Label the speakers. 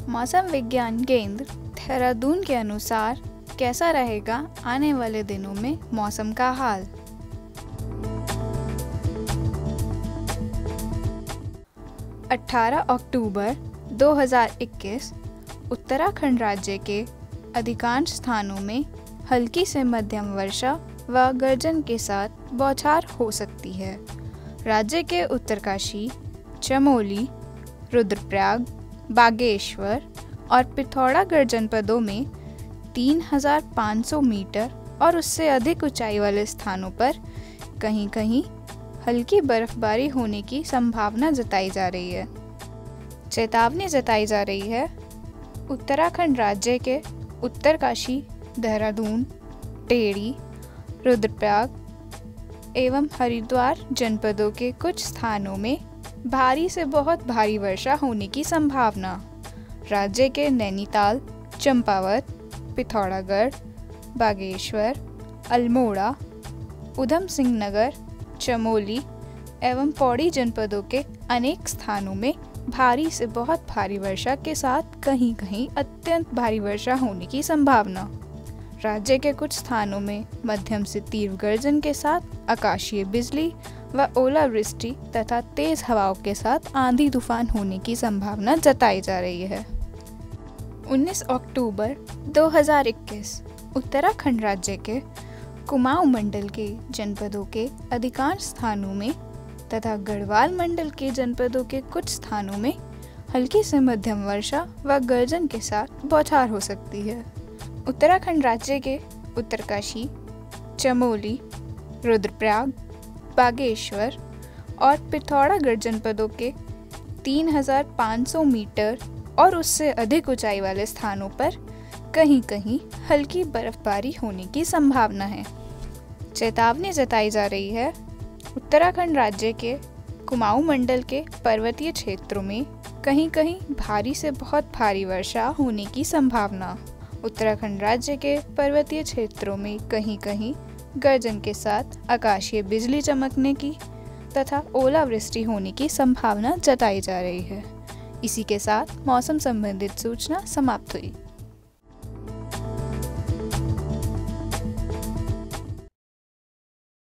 Speaker 1: मौसम विज्ञान केंद्र देहरादून के अनुसार कैसा रहेगा आने वाले दिनों में मौसम का हाल। अक्टूबर 2021 उत्तराखंड राज्य के अधिकांश स्थानों में हल्की से मध्यम वर्षा व गर्जन के साथ बौछार हो सकती है। राज्य के उत्तरकाशी, चमोली, रुद्रप्रयाग, बागेश्वर और पिथौरागढ़ जनपदों में 3,500 मीटर और उससे अधिक ऊंचाई वाले स्थानों पर कहीं-कहीं हल्की बर्फबारी होने की संभावना जताई जा रही है। चेतावनी जताई जा रही है उत्तराखंड राज्य के उत्तरकाशी, देहरादून, टेहरी, रुद्रप्रयाग एवं हरिद्वार जनपदों के कुछ स्थानों में भारी से बहुत भारी वर्षा होने की संभावना। राज्य के नैनीताल, चंपावत, पिथौरागढ़, बागेश्वर, अल्मोड़ा, उधम सिंह नगर, चमोली एवं पौड़ी जनपदों के अनेक स्थानों में भारी से बहुत भारी वर्षा के साथ कहीं-कहीं अत्यंत भारी वर्षा होने की संभावना। राज्य के कुछ स्थानों में मध्यम से तीव्र गर्जन के साथ आकाशीय बिजली व ओलावृष्टि तथा तेज हवाओं के साथ आंधी तूफान होने की संभावना जताई जा रही है। 19 अक्टूबर 2021 उत्तराखंड राज्य के कुमाऊं मंडल के जनपदों के अधिकांश स्थानों में तथा गढ़वाल मंडल के जनपदों के कुछ स्थानों में हल्की से मध्यम वर्षा व गर्जन के साथ बौछार हो सकती है। उत्तराखंड राज्य के उत्तरकाशी, चमोली, रुद्रप्रयाग, बागेश्वर और पिथौरागढ़ जनपदों के 3,500 मीटर और उससे अधिक ऊंचाई वाले स्थानों पर कहीं-कहीं हल्की बर्फबारी होने की संभावना है। चेतावनी जताई जा रही है उत्तराखंड राज्य के कुमाऊं मंडल के पर्वतीय क्षेत्रों में कहीं-कहीं भारी से बहुत भारी वर्षा होने की संभावना। उत्तराखंड राज्य के पर्वतीय क्षेत्रों में कहीं-कहीं गर्जन के साथ आकाशीय बिजली चमकने की तथा ओलावृष्टि होने की संभावना जताई जा रही है। इसी के साथ मौसम संबंधित सूचना समाप्त हुई।